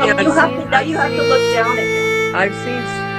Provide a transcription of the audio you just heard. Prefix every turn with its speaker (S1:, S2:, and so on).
S1: I've
S2: you have
S1: seen
S2: to now.
S1: I've
S2: You have to
S1: seen
S2: look down at him.
S1: I've seen